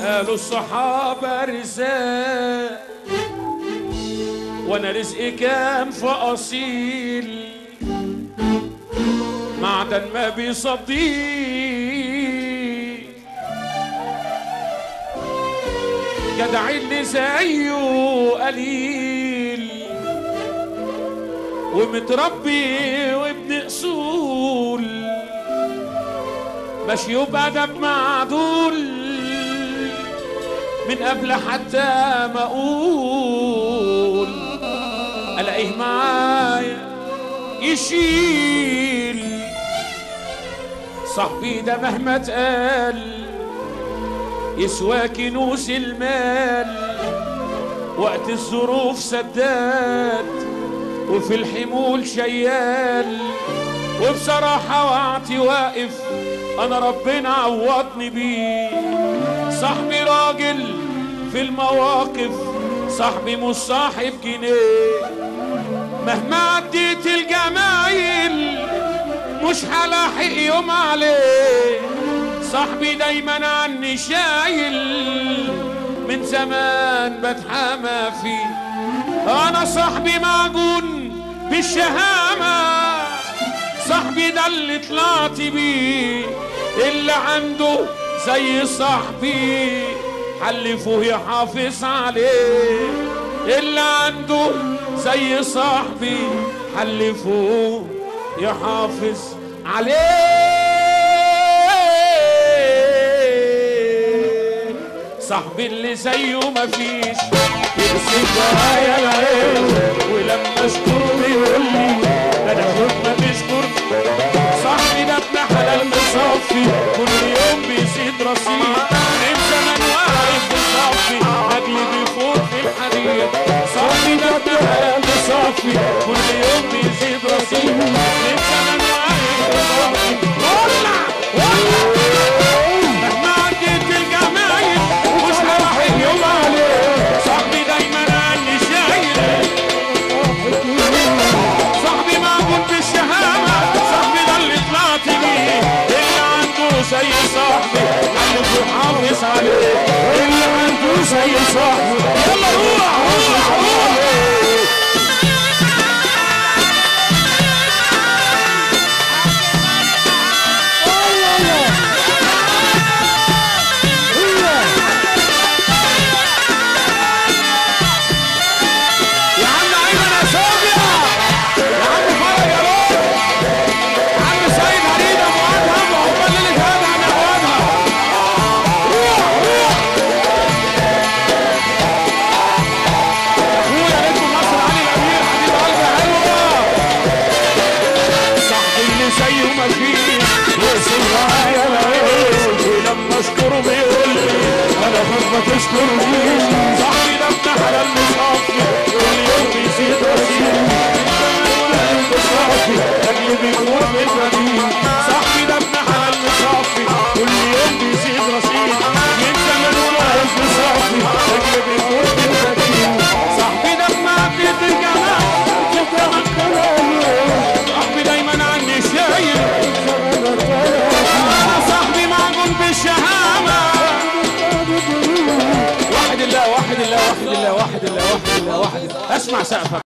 قالوا الصحابة رزاق وانا رزقي كان في اصيل معدن ما بيصديه جدع اللي زيه قليل ومتربي وابن اصول ماشي بأدب معدول من قبل حتى ما اقول الاقيه معايا يشيل صاحبي ده مهما اتقال يسوى كنوز المال وقت الظروف سداد وفي الحمول شيال وبصراحة وقتي واقف انا ربنا عوضني بيه صاحبي راجل في المواقف صاحبي مش صاحب جنيه مهما عديت الجمايل مش هلاحق يوم عليه صاحبي دايما عني شايل من زمان بتحامى فيه انا صاحبي معجون بالشهامة صاحبي ده اللي طلعت بيه اللي عنده زي صاحبي حلفوه يحافظ عليه اللي عنده زي صاحبي حلفوه يحافظ عليه صاحبي اللي زيه مفيش يرسم معايا العين ولما اشكره بيقول لي ده انا كنت ما بشكر صاحبي ده ابن حلال مصفي كل يوم بيزيد رصيد من زمان واقف بصفي اجلي بيفوق في الحريق صاحبي ده ابن حلال مصفي كل يوم بيزيد رصيد من زمان واقف بصفي ولع مهما عديت الجمايل مش هلاحق يوم عليه صاحبي دايما عني شايل صاحبي معجون بالشهامة صاحبي ده اللي طلعت بيه اللي عنده زي صاحبي حلف وحافظ عليه اللي عنده زي صاحبي يلا روح روح روح تشكرني صاحبي ده ابن حلال مصافي كل يوم بيزيد رصيد مصافي اجلي بيكون في الجميل صاحبي ده ابن حلال مصافي كل يوم بيزيد رصيد من زمان واقف مصافي اجلي بيكون في الجميل صاحبي ده ابن عديت الجمال صاحبي دايما عني شايل انا صاحبي معجون بالشهامة واحد الله واحد الله واحد الله واحد الله واحد الله واحد اسمع سقفك